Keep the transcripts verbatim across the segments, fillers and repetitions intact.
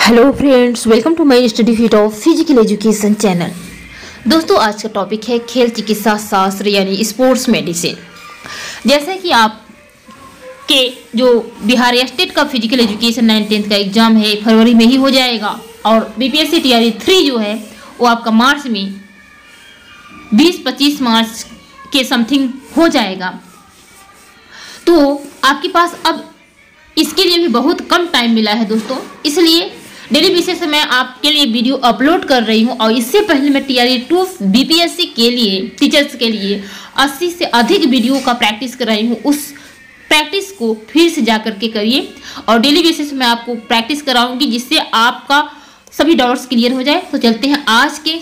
Hello friends, welcome to my study fit of physical education channel. दोस्तों, आज का topic है खेल चिकित्सा शास्त्र यानी स्पोर्ट्स मेडिसिन। जैसे कि आप के जो बिहार स्टेट का फिजिकल एजुकेशन नाइन टेंथ का एग्जाम है फरवरी में ही हो जाएगा और बीपीएससी टीआरई थ्री जो है वो आपका मार्च में बीस पच्चीस मार्च के समथिंग हो जाएगा। तो आपके पास अब इसके लिए भी बहुत कम टाइम मिला है दोस्तों, इसलिए डेली बेसिस पे मैं आपके लिए वीडियो अपलोड कर रही हूं। और इससे पहले मैं टीआरई टू बीपीएससी के लिए टीचर्स के लिए अस्सी से अधिक वीडियो का प्रैक्टिस कर रही हूं। उस प्रैक्टिस को फिर से जा करके करिए और डेली बेसिस मैं आपको प्रैक्टिस कराऊंगी जिससे आपका सभी डाउट्स क्लियर हो जाए। तो चलते हैं आज के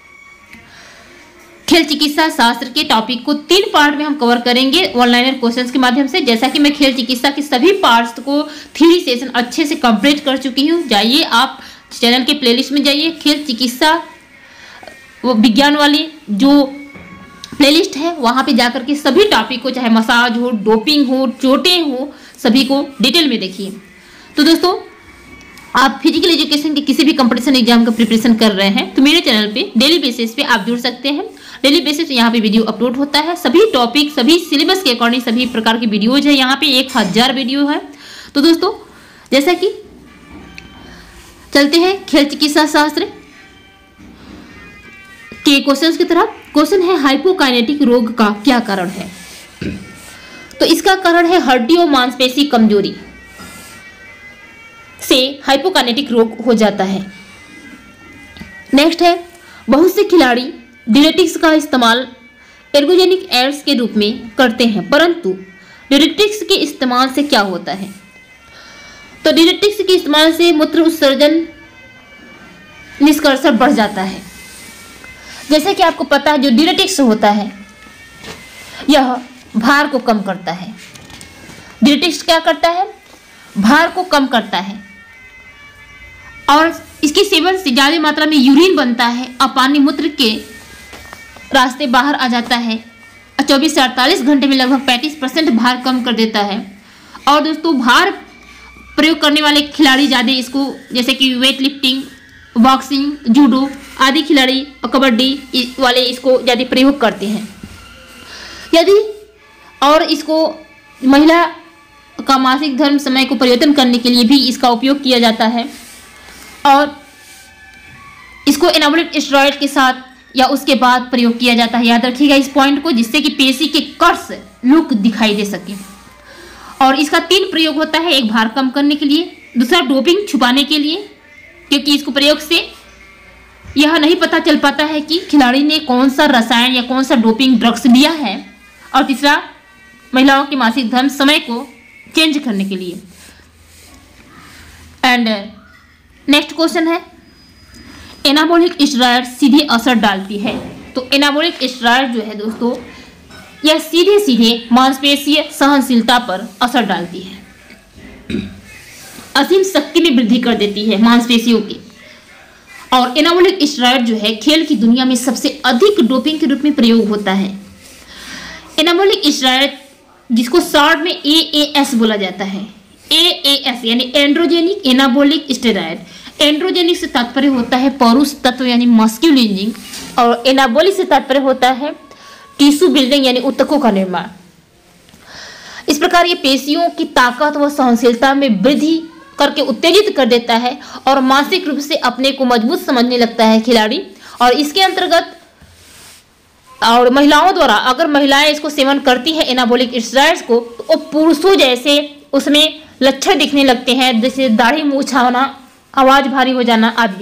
खेल चिकित्सा शास्त्र के टॉपिक को तीन पार्ट में हम कवर करेंगे ऑनलाइन क्वेश्चंस के माध्यम से। जैसा कि मैं खेल चिकित्सा के सभी पार्ट्स को थ्री सेशन अच्छे से कंप्लीट कर चुकी हूँ। जाइए आप चैनल के प्लेलिस्ट में जाइए, खेल चिकित्सा वो विज्ञान वाली जो प्लेलिस्ट है वहाँ पे जाकर के सभी टॉपिक को, चाहे मसाज हो, डोपिंग हो, चोटें हो, सभी को डिटेल में देखिए। तो दोस्तों, आप फिजिकल एजुकेशन के किसी भी कंपटीशन एग्जाम का प्रिपरेशन कर रहे हैं तो मेरे चैनल पे डेली बेसिस पे आप जुड़ सकते हैं। डेली बेसिस यहाँ पे वीडियो अपलोड होता है, सभी टॉपिक सभी सिलेबस के अकॉर्डिंग सभी प्रकार की वीडियोज है। यहाँ पे एक हजार वीडियो है। तो दोस्तों, जैसा कि चलते हैं खेल चिकित्सा शास्त्र के क्वेश्चंस की तरफ। क्वेश्चन है हाइपोकाइनेटिक रोग का क्या कारण है? तो इसका कारण है हड्डी और मांसपेशी कमजोरी से हाइपोकाइनेटिक रोग हो जाता है। नेक्स्ट है बहुत से खिलाड़ी डायरेटिक्स का इस्तेमाल एर्गोजेनिक एड्स के रूप में करते हैं, परंतु डायरेटिक्स के इस्तेमाल से क्या होता है? तो डायरेटिक्स के इस्तेमाल से मूत्र उत्सर्जन निष्कर्षण बढ़ जाता है। जैसे कि आपको पता है जो डायरेटिक्स होता है यह भार को कम करता है। डायरेटिक्स क्या करता है? भार को कम करता है और इसके सेवन से ज्यादा मात्रा में यूरिन बनता है और पानी मूत्र के रास्ते बाहर आ जाता है। चौबीस से अड़तालीस घंटे में लगभग पैंतीस परसेंट भार कम कर देता है। और दोस्तों, भार प्रयोग करने वाले खिलाड़ी ज़्यादा इसको, जैसे कि वेट लिफ्टिंग, बॉक्सिंग, जूडो आदि खिलाड़ी और कबड्डी वाले इसको ज़्यादा प्रयोग करते हैं। यदि और इसको महिला का मासिक धर्म समय को परिवर्तन करने के लिए भी इसका उपयोग किया जाता है और इसको एनाबॉलिक स्टेरॉइड के साथ या उसके बाद प्रयोग किया जाता है। याद रखिएगा इस पॉइंट को, जिससे कि पेशी के कर्स लुक दिखाई दे सके। और इसका तीन प्रयोग होता है, एक भार कम करने के लिए, दूसरा डोपिंग छुपाने के लिए क्योंकि इसको प्रयोग से यह नहीं पता चल पाता है कि खिलाड़ी ने कौन सा रसायन या कौन सा डोपिंग ड्रग्स लिया है, और तीसरा महिलाओं के मासिक धर्म समय को चेंज करने के लिए। एंड नेक्स्ट क्वेश्चन है एनाबॉलिक स्टेरॉइड सीधे असर डालती है। तो एनाबॉलिक स्टेरॉइड जो है दोस्तों यह सीधे सीधे मांसपेशीय सहनशीलता पर असर डालती है, असीम शक्ति में वृद्धि कर देती है मांसपेशियों की। और एनाबॉलिक स्टेरॉइड जो है खेल की दुनिया में सबसे अधिक डोपिंग के रूप में प्रयोग होता है। एनाबॉलिक स्टेरॉइड जिसको शॉर्ट में ए ए एस बोला जाता है, ए ए एस यानी एंड्रोजेनिक एनाबॉलिक स्टेरॉइड। एंड्रोजेनिक से तात्पर्य होता है पौरुष तत्व यानी मस्क्यूलिनिंग, और एनाबॉलिक से तात्पर्य होता है टिश्यू बिल्डिंग यानी ऊतकों का निर्माण। इस प्रकार ये पेशियों की ताकत व सहनशीलता में वृद्धि करके उत्तेजित कर देता है और मानसिक रूप से अपने को मजबूत समझने लगता है खिलाड़ी। और इसके अंतर्गत और महिलाओं द्वारा अगर महिलाएं इसको सेवन करती हैं एनाबॉलिक स्टेरॉइड्स को, तो वो पुरुषों जैसे उसमें लक्षण दिखने लगते हैं, जैसे दाढ़ी मूंछ आना, आवाज भारी हो जाना आदि।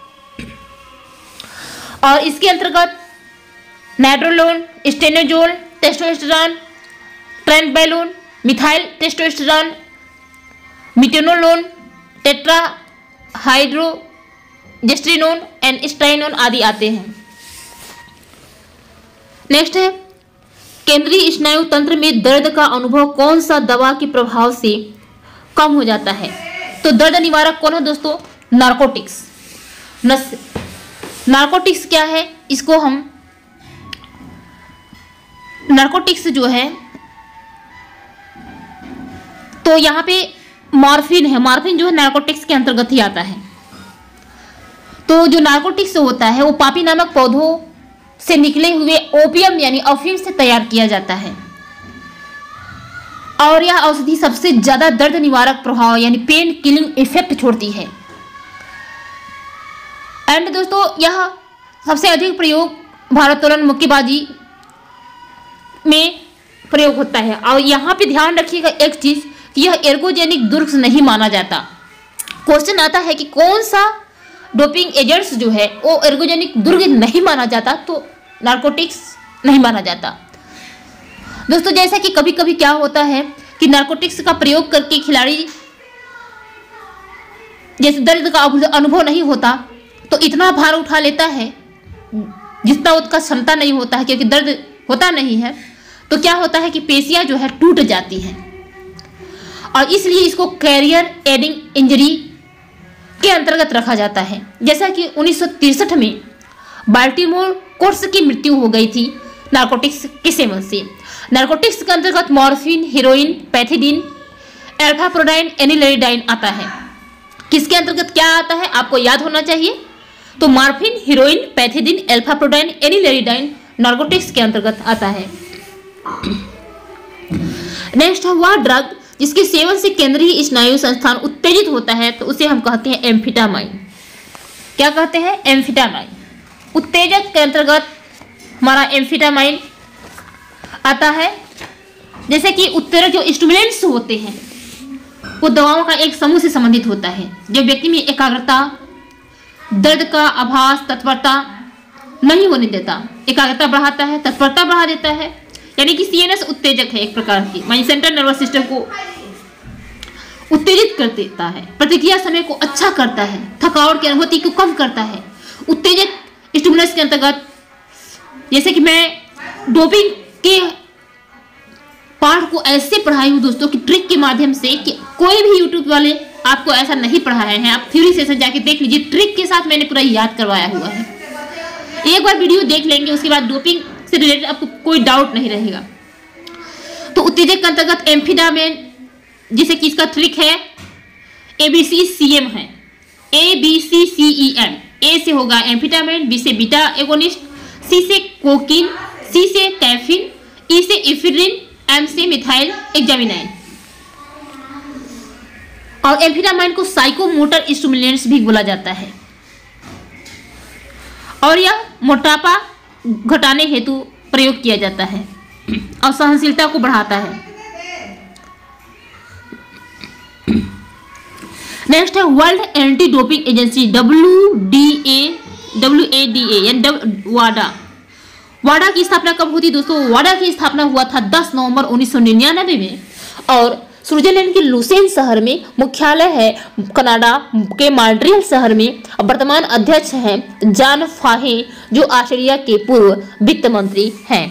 और इसके अंतर्गत nandrolone, stanozolol, testosterone, trenbolone, methyl testosterone, metenolone, tetrahydrogestrinone and स्ट्राइनोन आदि आते हैं। नेक्स्ट है केंद्रीय स्नायु तंत्र में दर्द का अनुभव कौन सा दवा के प्रभाव से कम हो जाता है? तो दर्द निवारक कौन है दोस्तों? नार्कोटिक्स। नस नार्कोटिक्स क्या है? इसको हम नार्कोटिक्स जो है तो यहाँ पे मॉर्फिन है। मॉर्फिन जो है नार्कोटिक्स के अंतर्गत ही आता है। तो जो नार्कोटिक्स होता है वो पापी नामक पौधों से निकले हुए ओपियम यानी अफीम से तैयार किया जाता है और यह औषधि सबसे ज्यादा दर्द निवारक प्रभाव यानी पेन किलिंग इफेक्ट छोड़ती है। एंड दोस्तों यह सबसे अधिक प्रयोग भारोत्तोलन मुक्केबाजी में प्रयोग होता है। और यहाँ पे ध्यान रखिएगा एक चीज कि यह एर्गोजेनिक ड्रग्स नहीं माना जाता। क्वेश्चन आता है कि कौन सा डोपिंग एजेंट्स जो है वो एर्गोजेनिक ड्रग नहीं माना जाता, तो नार्कोटिक्स नहीं माना जाता। दोस्तों जैसा कि कभी कभी क्या होता है कि नार्कोटिक्स का प्रयोग करके खिलाड़ी जैसे दर्द का अनुभव नहीं होता तो इतना भार उठा लेता है जितना उसका क्षमता नहीं होता है, क्योंकि दर्द होता नहीं है, तो क्या होता है कि पेशियां जो है टूट जाती हैं और इसलिए इसको कैरियर एडिंग इंजरी के अंतर्गत रखा जाता है। जैसा कि उन्नीस सौ तिरसठ में बाल्टीमोर कोर्स की मृत्यु हो गई थी नार्कोटिक्स के सेवन से। नार्कोटिक्स के अंतर्गत morphine, heroin, pethidine, alphaprodine, anileridine आता है। किसके अंतर्गत क्या आता है आपको याद होना चाहिए, तो morphine, heroin, pethidine, alphaprodine, anileridine narcotics के अंतर्गत आता है। नेक्स्ट है वह ड्रग जिसके सेवन से केंद्रीय स्नायु संस्थान उत्तेजित होता है, तो उसे हम कहते हैं एम्फिटामाइन। क्या कहते हैं? एम्फिटामाइन। उत्तेजक के अंतर्गत हमारा एम्फिटामाइन आता है। जैसे कि उत्तेजक जो स्टिमुलेंट्स होते हैं वो दवाओं का एक समूह से संबंधित होता है जो व्यक्ति में एकाग्रता, दर्द का आभास, तत्परता नहीं होने देता। एकाग्रता बढ़ाता है, तत्परता बढ़ा देता है, यानी कि सीएनएस उत्तेजक है एक प्रकार की, माइंड सेंट्रल नर्वस सिस्टम को उत्तेजित कर देता है, प्रतिक्रिया समय को अच्छा करता है, थकावट की अनुभूति को कम करता है। उत्तेजक स्टिमुलस के अंतर्गत जैसे कि मैं डोपिंग के पाठ को ऐसे पढ़ाई हूँ दोस्तों कि ट्रिक के माध्यम से कि कोई भी यूट्यूब वाले आपको ऐसा नहीं पढ़ाए हैं। आप थ्योरी सेशन जाके देख लीजिए, ट्रिक के साथ मैंने पूरा याद करवाया हुआ है। एक बार वीडियो देख लेंगे उसके बाद डोपिंग से रिलेटेड आपको कोई डाउट नहीं रहेगा। तो उत्तेजक के अंतर्गत एम्फिटामाइन जिसे कि इसका ट्रिक है ए बी सी सी एम है, ए B C C E M. A से होगा एम्फिटामाइन, बी से बीटा एगोनिस्ट, सी से कोकीन, सी से कैफीन, ई से इफिड्रिन, एम से मिथाइल एक्जामिनाइन। और एम्फिटामाइन को साइकोमोटर स्टिमुलेंट्स भी बोला जाता है और यह मोटापा घटाने हेतु प्रयोग किया जाता है और सहनशीलता को बढ़ाता है। नेक्स्ट है world anti doping agency W D A W A D A यानी वाडा। वाडा की स्थापना कब हुई थी दोस्तों? वाडा की स्थापना हुआ था दस नवंबर उन्नीस सौ निन्यानवे में और स्विट्जरलैंड के लुसेन शहर में मुख्यालय है। कनाडा के मॉन्ट्रियल शहर में वर्तमान अध्यक्ष हैं जॉन फाहे जो ऑस्ट्रेलिया के पूर्व वित्त मंत्री हैं।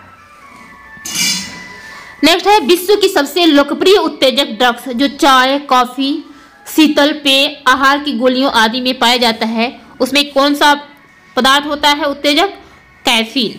नेक्स्ट है विश्व की सबसे लोकप्रिय उत्तेजक ड्रग्स जो चाय, कॉफी, शीतल पेय, आहार की गोलियों आदि में पाया जाता है, उसमें कौन सा पदार्थ होता है उत्तेजक? कैफीन।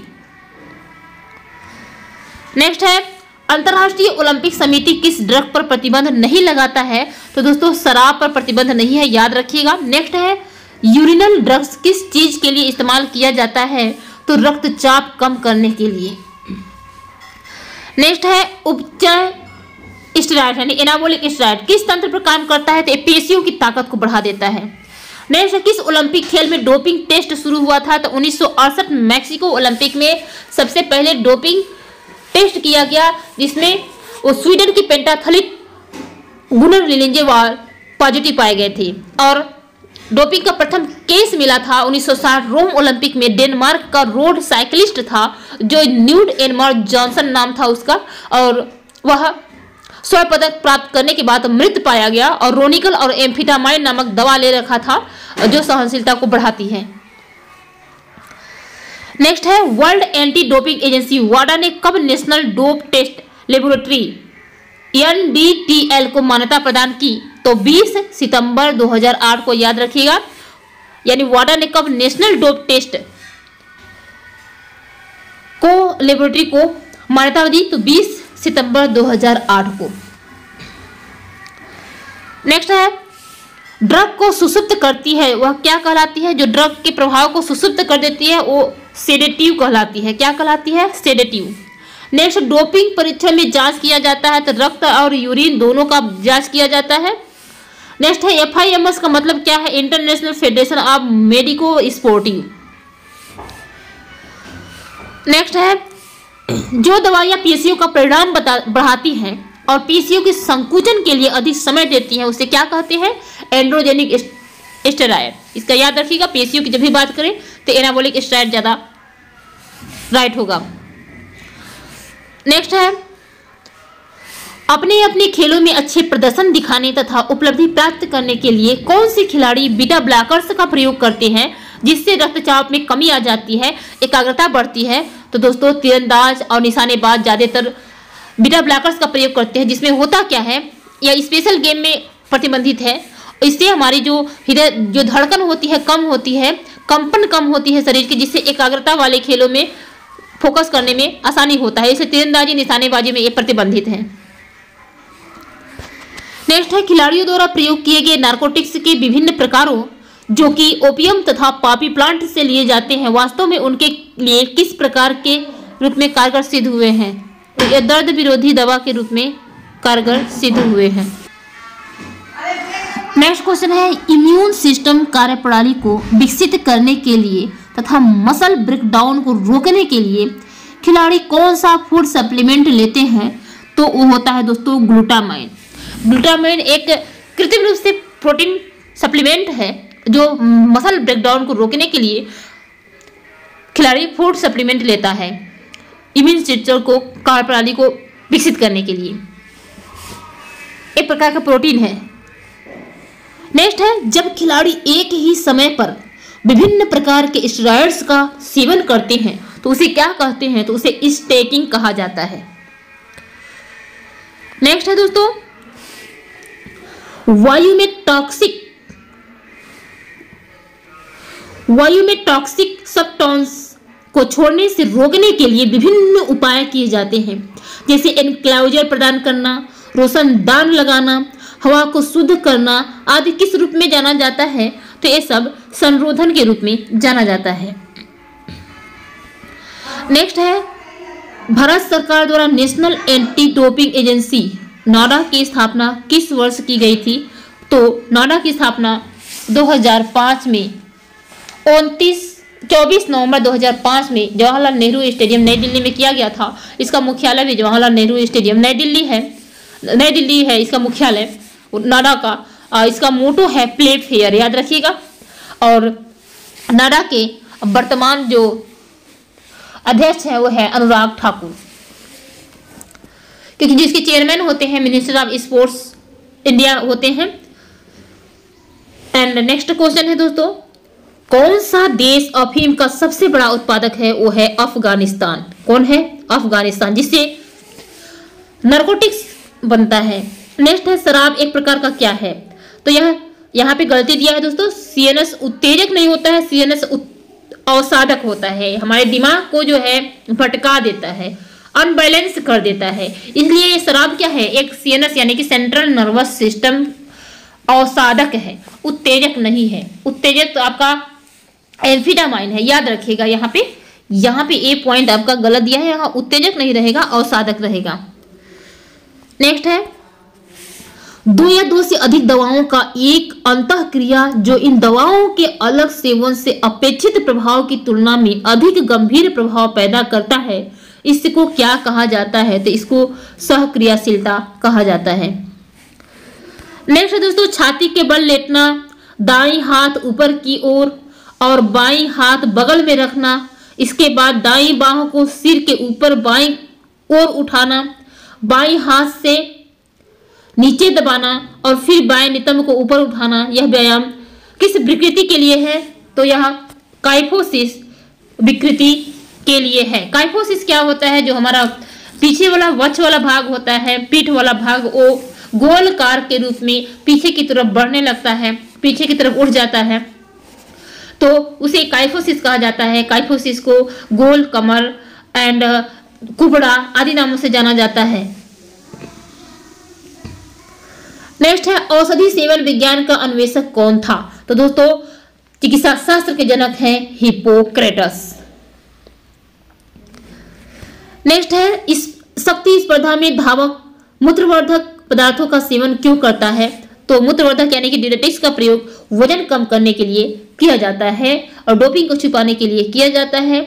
नेक्स्ट है अंतर्राष्ट्रीय ओलंपिक समिति किस ड्रग पर प्रतिबंध नहीं लगाता है? तो दोस्तों शराब पर प्रतिबंध नहीं है, याद रखिएगा। नेक्स्ट है यूरिनल ड्रग्स किस चीज के लिए इस्तेमाल किया जाता है? तो रक्तचाप कम करने के लिए। नेक्स्ट है उपचय स्टेरॉइड यानी एनाबॉलिक स्टेरॉइड किस तंत्र पर काम करता है? तो पेशियों की ताकत को बढ़ा देता है। नेक्स्ट किस ओलंपिक खेल में डोपिंग टेस्ट शुरू हुआ था? तो उन्नीस सौ अड़सठ मैक्सिको ओलंपिक में सबसे पहले डोपिंग टेस्ट किया गया जिसमें वो स्वीडन की पेंटाथलीट गुनर लिंजेवाल पॉजिटिव पाए गए थे। और डोपिंग का प्रथम केस मिला था उन्नीस सौ साठ रोम ओलंपिक में। डेनमार्क का रोड साइकिलिस्ट था जो न्यूड एनमार जॉनसन नाम था उसका और वह स्वर्ण पदक प्राप्त करने के बाद मृत पाया गया और रोनिकल और एम्फिटामाइन नामक दवा ले रखा था जो सहनशीलता को बढ़ाती है। नेक्स्ट है वर्ल्ड एंटी डोपिंग एजेंसी वाडा ने कब national dope test laboratory N D T L को मान्यता प्रदान की? तो बीस सितंबर दो हज़ार आठ को, याद रखिएगा। यानी वाडा ने कब नेशनल डोप टेस्ट को लेबोरेटरी को मान्यता दी? तो बीस सितंबर दो हज़ार आठ को। नेक्स्ट है ड्रग को सुसुप्त करती है वह क्या कहलाती है? जो ड्रग के प्रभाव को सुसुप्त कर देती है वो सेडेटिव कहलाती है। क्या कहलाती है? सेडेटिव। नेक्स्ट, डोपिंग परीक्षण में जांच किया जाता है तो रक्त और यूरिन दोनों का जांच किया जाता है। नेक्स्ट है एफ आई एम एस का मतलब क्या है? International federation of medico sporting. Next है जो दवाइयाँ पीसीओ का परिणाम बता बढ़ाती हैं और पीसीओ के संकुचन के लिए अधिक समय देती हैं उसे क्या कहते हैं? Androgenic steroid. इसका याद रखिएगा, पीसीओ की जब भी बात करें तो एनाबॉलिक स्टेरॉयड ज्यादा राइट होगा। नेक्स्ट है अपने अपने खेलों में अच्छे प्रदर्शन दिखाने तथा उपलब्धि प्राप्त करने के लिए कौन से खिलाड़ी बीटा ब्लॉकर्स का प्रयोग करते हैं जिससे रक्तचाप में कमी आ जाती है, एकाग्रता बढ़ती है? तो दोस्तों तीरंदाज और निशानेबाज ज्यादातर बीटा ब्लॉकर्स का प्रयोग करते हैं, जिसमें होता क्या है, यह स्पेशल गेम में प्रतिबंधित है। इससे हमारी जो हृदय जो धड़कन होती है कम होती है, कंपन कम होती है शरीर की, जिससे एकाग्रता वाले खेलों में फोकस करने में आसानी होता है। इसलिए तीरंदाजी निशानेबाजी में ये प्रतिबंधित है। नेक्स्ट है खिलाड़ियों द्वारा प्रयोग किए गए नार्कोटिक्स के विभिन्न प्रकारों जो कि ओपियम तथा पॉपी प्लांट से लिए जाते हैं वास्तव में उनके लिए किस प्रकार के रूप में कारगर सिद्ध हुए हैं? तो ये दर्द विरोधी दवा के रूप में कारगर सिद्ध हुए हैं। नेक्स्ट क्वेश्चन है इम्यून सिस्टम कार्यप्रणाली को विकसित करने के लिए तथा मसल ब्रेकडाउन को रोकने के लिए खिलाड़ी कौन सा फूड सप्लीमेंट लेते हैं? तो वो होता है दोस्तों ग्लूटामाइन। ग्लूटामाइन एक कृत्रिम रूप से प्रोटीन सप्लीमेंट है जो मसल ब्रेकडाउन को रोकने के लिए खिलाड़ी फूड सप्लीमेंट लेता है इम्यून सिस्टम को कार्यप्रणाली को विकसित करने के लिए। एक प्रकार का प्रोटीन है। नेक्स्ट है जब खिलाड़ी एक ही समय पर विभिन्न प्रकार के स्टेरॉइड्स का सेवन करते हैं तो उसे क्या कहते हैं? तो उसे स्टेकिंग कहा जाता है। नेक्स्ट है दोस्तों वायु में टॉक्सिक वायु में टॉक्सिक सबस्टेंस को छोड़ने से रोकने के लिए विभिन्न उपाय किए जाते हैं, जैसे एनक्लोजर प्रदान करना, रोशनदान लगाना, हवा को शुद्ध करना आदि किस रूप में जाना जाता है? तो ये सब संरोधन के रूप में जाना जाता है। नेक्स्ट है भारत सरकार द्वारा national anti doping agency NADA की स्थापना किस वर्ष की गई थी? तो नोडा की स्थापना दो हज़ार पाँच में उनतीस चौबीस नवंबर दो हज़ार पाँच में जवाहरलाल नेहरू स्टेडियम नई दिल्ली में किया गया था। इसका मुख्यालय भी जवाहरलाल नेहरू स्टेडियम नई दिल्ली है नई दिल्ली है इसका मुख्यालय नाडा का। इसका मोटो है प्ले फेयर, याद रखिएगा। और नाडा के वर्तमान जो अध्यक्ष है वो है अनुराग ठाकुर, क्योंकि जिसके चेयरमैन होते हैं मिनिस्टर ऑफ स्पोर्ट्स इंडिया होते हैं। एंड नेक्स्ट क्वेश्चन है दोस्तों कौन सा देश अफीम का सबसे बड़ा उत्पादक है? वो है अफगानिस्तान। कौन है? अफगानिस्तान, जिससे नारकोटिक्स बनता है। नेक्स्ट है शराब एक प्रकार का क्या है? तो यह यहाँ पे गलती दिया है दोस्तों, सीएनएस उत्तेजक नहीं होता है, सीएनएस अवसादक होता है। हमारे दिमाग को जो है भटका देता है, अनबैलेंस कर देता है। इसलिए ये शराब क्या है? एक सीएनएस यानी कि सेंट्रल नर्वस सिस्टम अवसादक है, उत्तेजक नहीं है। उत्तेजक तो आपका एम्फेटामाइन है, याद रखिएगा। यहाँ पे यहाँ पे ए पॉइंट आपका गलत दिया है, यहाँ उत्तेजक नहीं रहेगा, अवसादक रहेगा। नेक्स्ट है दो या दो से अधिक दवाओं का एक अंतःक्रिया जो इन दवाओं के अलग सेवन से अपेक्षित प्रभाव की तुलना में अधिक गंभीर प्रभाव पैदा करता है, इसको क्या कहा जाता है? तो इसको सहक्रियाशीलता कहा जाता है। नेक्स्ट है दोस्तों छाती के बल लेटना, दाईं हाथ ऊपर की ओर और, और बाईं हाथ बगल में रखना, इसके बाद दाईं बाहों को सिर के ऊपर बाईं ओर उठाना, बाईं हाथ से नीचे दबाना और फिर बाएं नितंब को ऊपर उठाना। यह व्यायाम किस विकृति के लिए है? तो यह काइफोसिस विकृति के लिए है। काइफोसिस क्या होता है? जो हमारा पीछे वाला वक्ष वाला भाग होता है, पीठ वाला भाग, वो गोलकार के रूप में पीछे की तरफ बढ़ने लगता है, पीछे की तरफ उठ जाता है, तो उसे काइफोसिस कहा जाता है। काइफोसिस को गोल कमर एंड कुबड़ा आदि नामों से जाना जाता है। नेक्स्ट है औषधि सेवन विज्ञान का अन्वेषक कौन था? तो दोस्तों चिकित्सा शास्त्र के जनक हैं हिप्पोक्रेटस। नेक्स्ट है इस शक्ति स्पर्धा में धावक मूत्रवर्धक पदार्थों का सेवन क्यों करता है? तो मूत्रवर्धक यानी कि डायरेटिक्स का प्रयोग वजन कम करने के लिए किया जाता है और डोपिंग को छुपाने के लिए किया जाता है।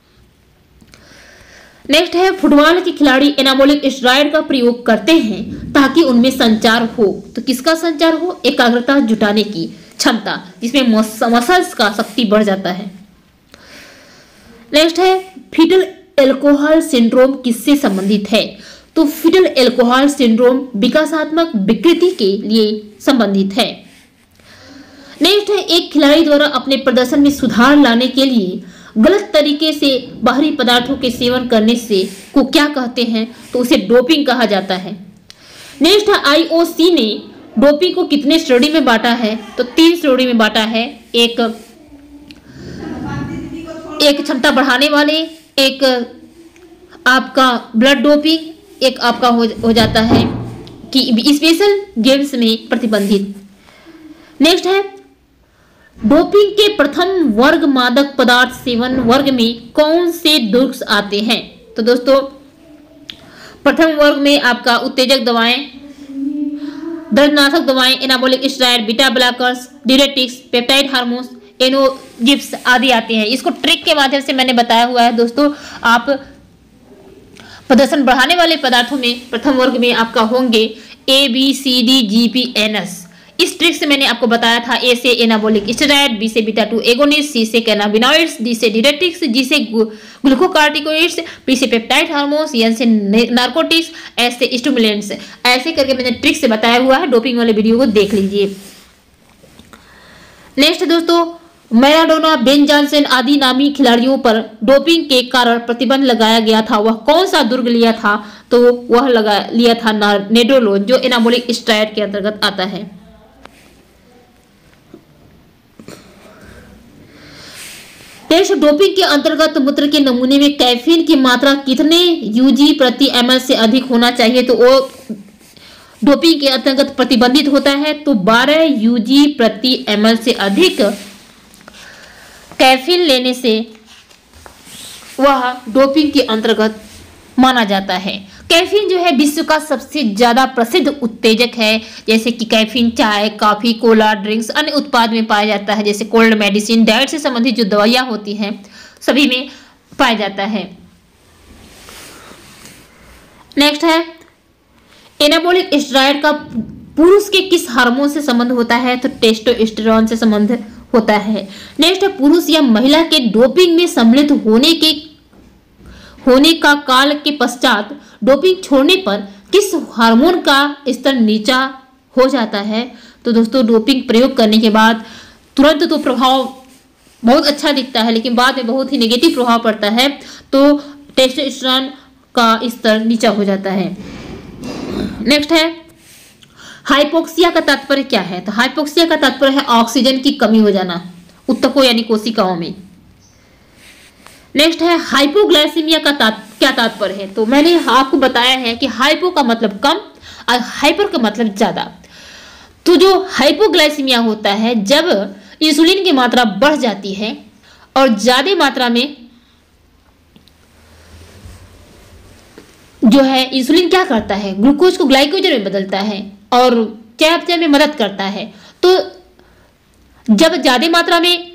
नेक्स्ट है फुटबॉल के खिलाड़ी एनाबॉलिक स्टेरॉयड का प्रयोग करते हैं ताकि उनमें संचार हो। तो किसका संचार हो? एकाग्रता जुटाने की क्षमता, जिसमें मसल्स का शक्ति बढ़ जाता है। नेक्स्ट है फीटल एल्कोहल सिंड्रोम किससे संबंधित है? तो फीटल एल्कोहल सिंड्रोम विकासात्मक विकृति के लिए संबंधित है। नेक्स्ट है एक खिलाड़ी द्वारा अपने प्रदर्शन में सुधार लाने के लिए गलत तरीके से बाहरी पदार्थों के सेवन करने से को क्या कहते हैं? तो उसे डोपिंग कहा जाता है। नेक्स्ट है आईओसी ने डोपिंग को कितने श्रेणी में बांटा है? तो तीन श्रेणी में बांटा है। एक एक क्षमता बढ़ाने वाले, एक आपका ब्लड डोपिंग, एक आपका हो, हो जाता है कि स्पेशल गेम्स में प्रतिबंधित। नेक्स्ट है डोपिंग के प्रथम वर्ग मादक पदार्थ सेवन वर्ग में कौन से ड्रग्स आते हैं? तो दोस्तों प्रथम वर्ग में आपका उत्तेजक दवाएं, दर्दनाशक दवाएं, anabolic steroid, beta blockers, diuretics, peptide hormones, एनोजिप्स आदि आते हैं। इसको ट्रिक के माध्यम से मैंने बताया हुआ है दोस्तों। आप प्रदर्शन बढ़ाने वाले पदार्थों में प्रथम वर्ग में आपका होंगे A B C D G P N S. इस ट्रिक से मैंने आपको बताया था। ए से एनाबॉलिक स्टेरॉयड, बी से बीटा टू एगोनिस्ट, सी से कैनाबिनॉइड्स, डी से डायरेटिक्स, जी से ग्लूकोकार्टिकोइड्स, पी से पेप्टाइड हार्मोन्स, एन से नार्कोटिक्स, एस से स्टिमुलेंट्स। ऐसे करके मैंने ट्रिक से बताया हुआ है। डोपिंग वाले वीडियो को देख लीजिए। नेक्स्ट दोस्तों मैराडोना, बेन जॉनसन आदि नामी खिलाड़ियों पर डोपिंग के कारण प्रतिबंध लगाया गया था। वह कौन सा दुर्ग लिया था? तो वह लगा लिया था नेड्रोलोन, जो एनाबॉलिक स्टेरॉयड के अंतर्गत आता है। टेस्ट डोपिंग के अंतर्गत मूत्र के नमूने में कैफीन की मात्रा कितने यूजी प्रति एमएल से अधिक होना चाहिए? तो वो डोपिंग के अंतर्गत प्रतिबंधित होता है। तो बारह यूजी प्रति एमएल से अधिक कैफीन लेने से वह डोपिंग के अंतर्गत माना जाता है। कैफीन जो है विश्व का सबसे ज्यादा प्रसिद्ध उत्तेजक है। जैसे कि कैफीन चाय, कॉफी, कोला, ड्रिंक्स, अन्य उत्पाद में पाया जाता है। जैसे कोल्ड मेडिसिन, डाइट से संबंधित जो दवाइयां होती हैं सभी में पाया जाता है। नेक्स्ट है एनाबॉलिक स्टेरॉयड का पुरुष के किस हार्मोन से संबंध होता है? तो टेस्टोस्टेरोन से संबंध होता है। नेक्स्ट है पुरुष या महिला के डोपिंग में सम्मिलित होने के होने का काल के पश्चात डोपिंग छोड़ने पर किस हार्मोन का स्तर नीचा हो जाता है? तो दोस्तों डोपिंग प्रयोग करने के बाद तुरंत तो प्रभाव बहुत अच्छा दिखता है, लेकिन बाद में बहुत ही नेगेटिव प्रभाव पड़ता है। तो टेस्टोस्टेरोन का स्तर नीचा हो जाता है। नेक्स्ट है हाइपोक्सिया का तात्पर्य क्या है? तो हाइपोक्सिया का तात्पर्य है ऑक्सीजन की कमी हो जाना ऊतकों यानी कोशिकाओं में। नेक्स्ट है हाइपोग्लाइसीमिया का तात, क्या तात्पर्य है? तो मैंने आपको बताया है कि हाइपो का मतलब कम और हाइपर का मतलब ज्यादा। तो जो हाइपोग्लाइसीमिया होता है जब इंसुलिन की मात्रा बढ़ जाती है और ज्यादा मात्रा में जो है इंसुलिन क्या करता है, ग्लूकोज को ग्लाइकोजन में बदलता है और चयापचय में मदद करता है। तो जब ज्यादा मात्रा में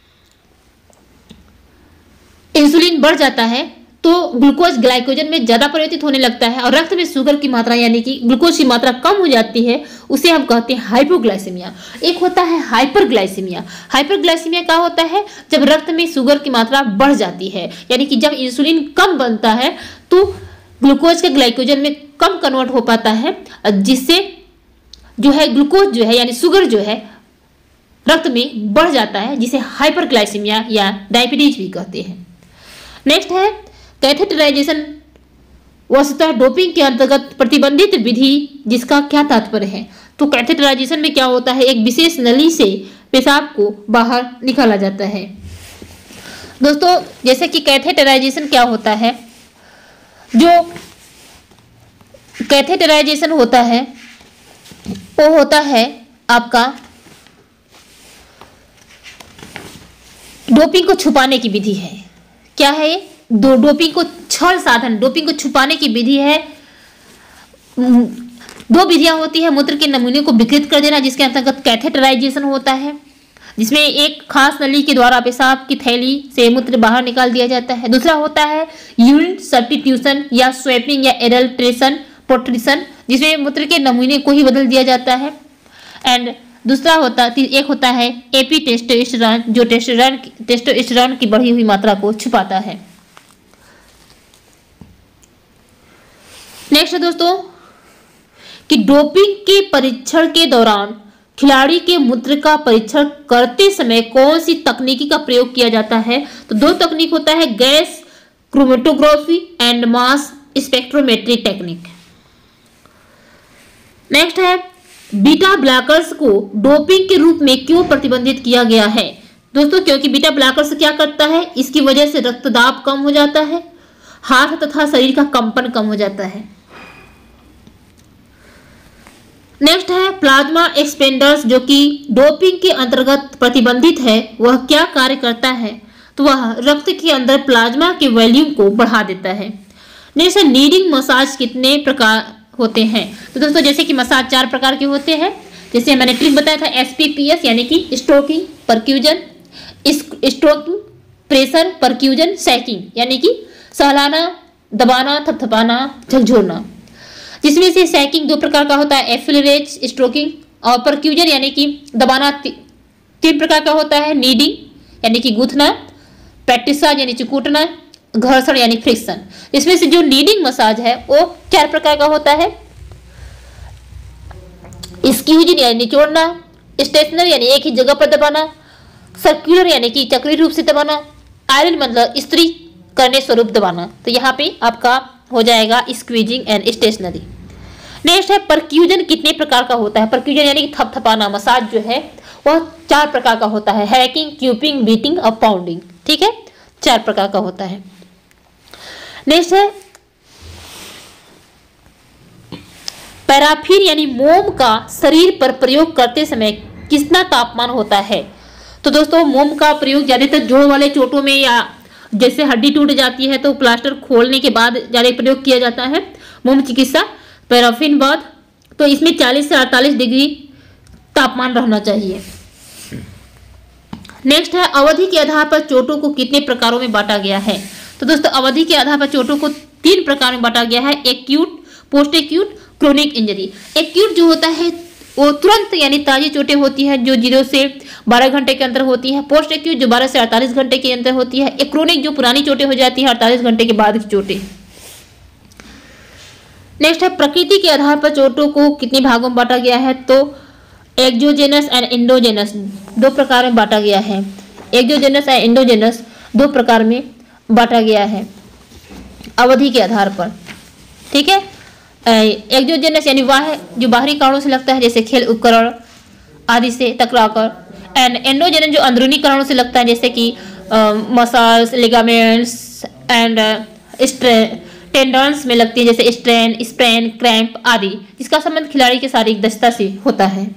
इंसुलिन बढ़ जाता है तो ग्लूकोज ग्लाइकोजन में ज्यादा परिवर्तित होने लगता है और रक्त में शुगर की मात्रा यानी कि ग्लूकोज की मात्रा कम हो जाती है। उसे हम कहते हैं हाइपोग्लाइसीमिया। एक होता है हाइपरग्लाइसीमिया। हाइपरग्लाइसीमिया क्या होता है? जब रक्त में शुगर की मात्रा बढ़ जाती है, यानी कि जब इंसुलिन कम बनता है तो ग्लूकोज के ग्लाइकोजन में कम कन्वर्ट हो पाता है, जिससे जो है ग्लूकोज जो है यानी शुगर जो है रक्त में बढ़ जाता है, जिसे हाइपरग्लाइसीमिया या डायबिटीज भी कहते हैं। नेक्स्ट है कैथेटराइजेशन, वस्तुतः डोपिंग के अंतर्गत प्रतिबंधित विधि, जिसका क्या तात्पर्य है? तो कैथेटराइजेशन में क्या होता है? एक विशेष नली से पेशाब को बाहर निकाला जाता है। दोस्तों जैसे कि कैथेटराइजेशन क्या होता है, जो कैथेटराइजेशन होता है वो होता है आपका डोपिंग को छुपाने की विधि है। क्या है ये? दो डोपिंग को छल साधन, डोपिंग को छुपाने की विधि है। दो विधियां होती है, मूत्र के नमूने को विकृत कर देना जिसके अंतर्गत कैथेटराइजेशन होता है, जिसमें एक खास नली के द्वारा पेशाब की थैली से मूत्र बाहर निकाल दिया जाता है। दूसरा होता है यूरिन सब्स्टिट्यूशन या स्वैपिंग या एडल्ट्रेशन पोट्रिशन, जिसमें मूत्र के नमूने को ही बदल दिया जाता है। एंड दूसरा होता एक होता है एपी टेस्टोस्टेरोन, जो टेस्टोस्टेरोन टेस्टोस्टेरोन की बढ़ी हुई मात्रा को छुपाता है। नेक्स्ट है दोस्तों कि डोपिंग के परीक्षण के दौरान खिलाड़ी के मूत्र का परीक्षण करते समय कौन सी तकनीकी का प्रयोग किया जाता है। तो दो तकनीक होता है, gas chromatography and mass spectrometry technique. Next है बीटा ब्लॉकर्स को डोपिंग के रूप में क्यों प्रतिबंधित किया गया है। दोस्तों क्योंकि बीटा ब्लॉकर्स क्या करता है, इसकी वजह से रक्तदाब कम हो जाता है, हाथ तथा शरीर का कंपन कम हो जाता है। नेक्स्ट है प्लाज्मा एक्सपेंडर्स, जो कि डोपिंग के अंतर्गत प्रतिबंधित है। वह क्या कार्य करता है, तो वह रक्त के अंदर प्लाज्मा के वॉल्यूम को बढ़ा देता है। नेक्स्ट है नीडिंग मसाज कितने प्रकार होते हैं। तो दोस्तों जैसे कि मसाज चार प्रकार के होते हैं, जैसे मैंने ट्रिक बताया था एस पी पी एस यानी कि stroking, percussion, stroking, pressure, percussion, shaking यानी कि सहलाना, दबाना, थपथपाना, झकझोरना। जिसमें से सैकिंग दो प्रकार का होता है, एफिलरेज स्ट्रोकिंग, और परक्यूजन यानी कि दबाना ती, तीन प्रकार का होता है, नीडिंग यानी कि गूंथना, प्रैक्टिसाज यानी चिकूटना, घर्षण यानी फ्रिक्शन। इसमें से जो नीडिंग मसाज है वो चार प्रकार का होता है, स्क्यूजिंग यानी निचोड़ना, स्टेशनरी यानी एक ही जगह पर दबाना, सर्कुलर यानी कि चक्रीय रूप से दबाना, आयरन मतलब स्त्री करने स्वरूप दबाना। तो यहाँ पे आपका हो जाएगा स्क्वीजिंग एंड स्टेशनरी। नेक्स्ट है परक्यूजन कितने प्रकार का होता है। परक्यूजन यानी कि थपथपाना मसाज जो है वह चार प्रकार का होता है, हैकिंग, क्यूपिंग, बीटिंग और पाउंडिंग। ठीक है, चार प्रकार का होता है। नेक्स्ट है पैराफिन यानी मोम का शरीर पर प्रयोग करते समय कितना तापमान होता है। तो दोस्तों मोम का प्रयोग ज्यादातर जोड़ वाले चोटों में या जैसे हड्डी टूट जाती है तो प्लास्टर खोलने के बाद ज्यादा प्रयोग किया जाता है मोम चिकित्सा पैराफिन बाद। तो इसमें चालीस से अड़तालीस डिग्री तापमान रहना चाहिए। नेक्स्ट है अवधि के आधार पर चोटों को कितने प्रकारों में बांटा गया है। तो दोस्तों अवधि के आधार पर चोटों को तीन प्रकार में बांटा गया है, acute, post acute, chronic injury. Acute जो होता है वो तुरंत यानी ताजी चोटें होती है जो जीरो से बारह घंटे के अंदर होती है। पोस्ट एक्यूट जो बारह से अड़तालीस घंटे के अंदर होती है। एक क्रोनिक जो पुरानी चोटें हो जाती है अड़तालीस घंटे के बाद की चोटें। नेक्स्ट है प्रकृति के आधार पर चोटों को कितने भागों में बांटा गया है। तो एक्सोजेनस एंड एंडोजेनस दो प्रकार में बांटा गया है। एक्सोजेनस एंड एंडोजेनस दो प्रकार में बांटा गया है अवधि के आधार पर। ठीक है, एक्सोजेनस यानी वह जो बाहरी कारणों से लगता है जैसे खेल उपकरण आदि से टकराकर, एंड एंडोजेनस जो अंदरूनी कारणों से लगता है जैसे कि मसल्स, लिगामेंट्स एंड टेंडन्स में लगती है जैसे स्ट्रेन, स्प्रेन, क्रैम्प आदि, जिसका संबंध खिलाड़ी के शारीरिक दक्षता से होता है।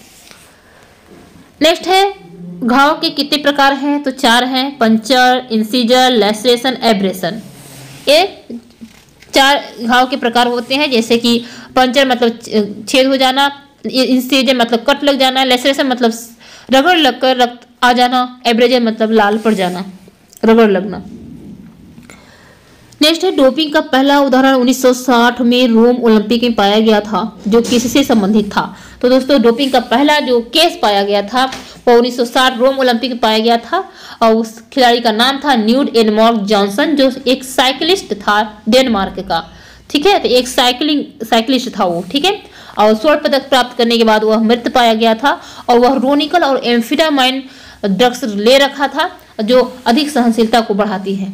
नेक्स्ट है घाव के कितने प्रकार हैं। तो चार हैं, पंचर, इंसीजर, लैसरेशन, एब्रेशन। ये चार घाव के प्रकार होते हैं जैसे कि पंचर मतलब छेद हो जाना, इंसीजर मतलब कट लग जाना, लैसरेशन मतलब रगड़ लगकर रक्त आ जाना, एब्रेजन मतलब लाल पड़ जाना, रगड़ लगना। नेक्स्ट है डोपिंग का पहला उदाहरण उन्नीस सौ साठ में रोम ओलंपिक में पाया गया था जो किससे संबंधित था। तो दोस्तों डोपिंग का पहला जो केस पाया गया था वो उन्नीस सौ साठ रोम ओलंपिक में पाया गया था और उस खिलाड़ी का नाम था न्यूड एडमॉर्क जॉनसन, जो एक साइकिलिस्ट था डेनमार्क का। ठीक है, तो एक साइकिलिंग साइकिलिस्ट था वो। ठीक है, और स्वर्ण पदक प्राप्त करने के बाद वह मृत पाया गया था और वह रोनिकल और एम्फेटामाइन ड्रग्स ले रखा था जो अधिक सहनशीलता को बढ़ाती है।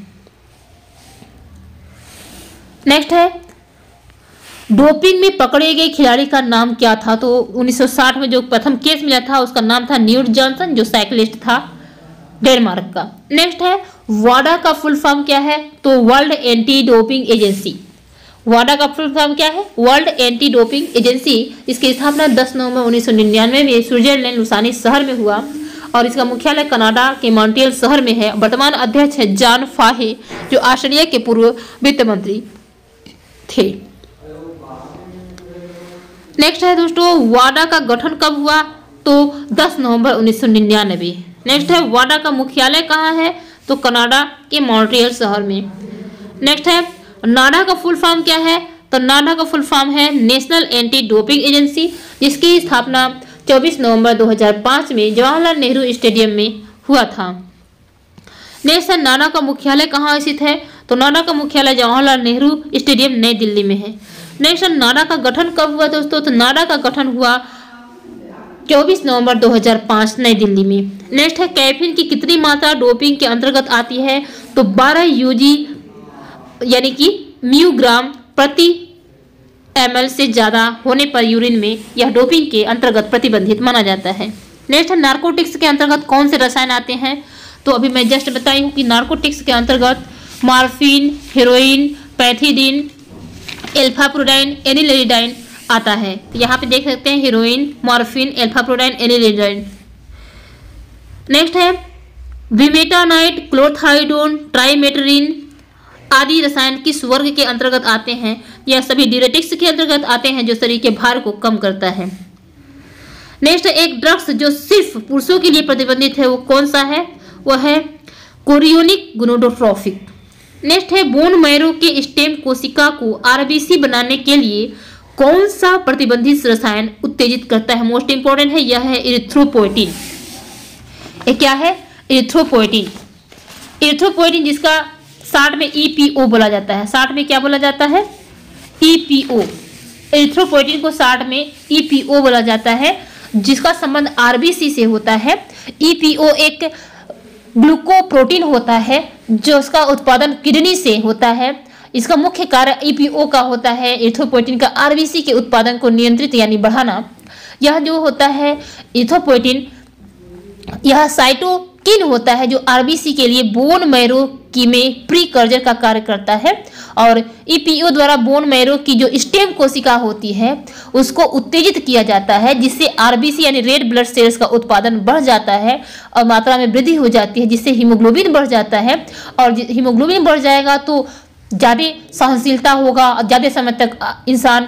नेक्स्ट है डोपिंग में पकड़े गए खिलाड़ी का नाम क्या था। तो उन्नीस सौ साठ में जो प्रथम केस मिला था उसका नाम था न्यूड जॉनसन, जो साइकिलिस्ट था डेनमार्क का। नेक्स्ट है वाडा का फुल फॉर्म क्या है। तो वर्ल्ड एंटी डोपिंग एजेंसी। वाडा का फुल फॉर्म क्या है? World anti doping agency. इसकी स्थापना दस नवंबर उन्नीस सौ निन्यानवे में स्विट्जरलैंड लुसानी शहर में हुआ और इसका मुख्यालय कनाडा के मॉन्ट्रियल शहर में है। वर्तमान अध्यक्ष है जॉन फाहे, जो ऑस्ट्रेलिया के पूर्व वित्त मंत्री थे। नेक्स्ट है दोस्तों, वाडा का गठन कब हुआ? तो दस नवंबर उन्नीस सौ निन्यानवे। नेक्स्ट है, वाडा का मुख्यालय कहाँ है? तो कनाडा के मॉन्ट्रियल शहर में। नेक्स्ट है, नाडा का फुल फॉर्म क्या है? तो नाडा का फुल फॉर्म है नेशनल एंटी डोपिंग एजेंसी, जिसकी स्थापना चौबीस नवंबर दो हज़ार पाँच में जवाहरलाल नेहरू स्टेडियम में हुआ था। नेक्स्ट है, नाडा का मुख्यालय कहाँ स्थित है? तो नाडा का मुख्यालय जवाहरलाल नेहरू स्टेडियम नई दिल्ली में है। नेक्स्ट है, नाडा का गठन कब हुआ दोस्तों? तो नाडा का गठन हुआ चौबीस नवंबर दो हज़ार पाँच नई दिल्ली में। नेक्स्ट है, कैफीन की कितनी मात्रा डोपिंग के अंतर्गत आती है? तो बारह यूजी यानी कि म्यू ग्राम प्रति एम एल से ज़्यादा होने पर यूरिन में यह डोपिंग के अंतर्गत प्रतिबंधित माना जाता है। नेक्स्ट है, नार्कोटिक्स के अंतर्गत कौन से रसायन आते हैं? तो अभी मैं जस्ट बताई हूँ कि नार्कोटिक्स के अंतर्गत morphine, heroin, pethidine, alphaprodine, anileridine आता है। यहाँ पे देख सकते हैं heroin, morphine, alphaprodine, anileridine. Next है, विमेटानाइट, क्लोथाइडोन, ट्राइमेटरिन आदि रसायन किस वर्ग के अंतर्गत आते हैं? यह सभी डायरेटिक्स के अंतर्गत आते हैं, जो शरीर के भार को कम करता है। नेक्स्ट है, एक ड्रग्स जो सिर्फ पुरुषों के लिए प्रतिबंधित है वो कौन सा है? वह है कोरियोनिक गोनाडोट्रोपिक। नेक्स्ट है, बोन मैरो के स्टेम कोशिका को आरबीसी बनाने के लिए कौन सा प्रतिबंधित रसायन उत्तेजित करता है? मोस्ट इंपॉर्टेंट है, यह है इरिथ्रोपोएटिन। ये क्या है? इरिथ्रोपोएटिन। इरिथ्रोपोएटिन जिसका साठ में ईपीओ बोला जाता है। साठ में क्या बोला जाता है? ईपीओ। इरिथ्रोपोएटिन को साठ में ईपीओ बोला जाता है, जिसका संबंध आरबीसी से होता है। ईपीओ एक ग्लूकोप्रोटीन होता है, जो इसका उत्पादन किडनी से होता है। इसका मुख्य कार्य ईपीओ का होता है इरिथ्रोपोएटिन का आरबीसी के उत्पादन को नियंत्रित यानी बढ़ाना। यह जो होता है इरिथ्रोपोएटिन, यह साइटोकिन होता है, जो आरबीसी के लिए बोन मैरो की में प्रीकर्जर का कार्य करता है। और ईपीओ द्वारा बोन मैरो की जो स्टेम कोशिका होती है उसको उत्तेजित किया जाता है, जिससे आरबीसी यानी रेड ब्लड सेल्स का उत्पादन बढ़ जाता है और मात्रा में वृद्धि हो जाती है, जिससे हीमोग्लोबिन बढ़ जाता है। और हीमोग्लोबिन बढ़ जाएगा तो ज़्यादा सहनशीलता होगा और ज़्यादा समय तक इंसान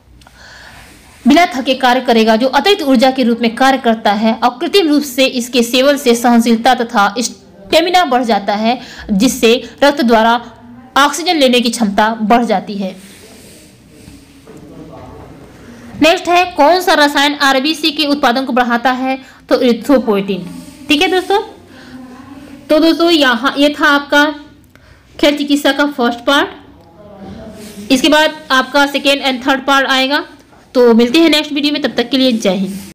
बिना थके कार्य करेगा, जो अतिरिक्त ऊर्जा के रूप में कार्य करता है। और कृत्रिम रूप से इसके सेवन से सहनशीलता तथा स्टेमिना बढ़ जाता है, जिससे रक्त द्वारा ऑक्सीजन लेने की क्षमता बढ़ जाती है। नेक्स्ट है, कौन सा रसायन आरबीसी के उत्पादन को बढ़ाता है? तो इरिथ्रोपोएटिन। ठीक है दोस्तों, तो दोस्तों यहाँ ये था आपका खेल चिकित्सा का फर्स्ट पार्ट। इसके बाद आपका सेकेंड एंड थर्ड पार्ट आएगा। तो मिलते हैं नेक्स्ट वीडियो में, तब तक के लिए जय हिंद।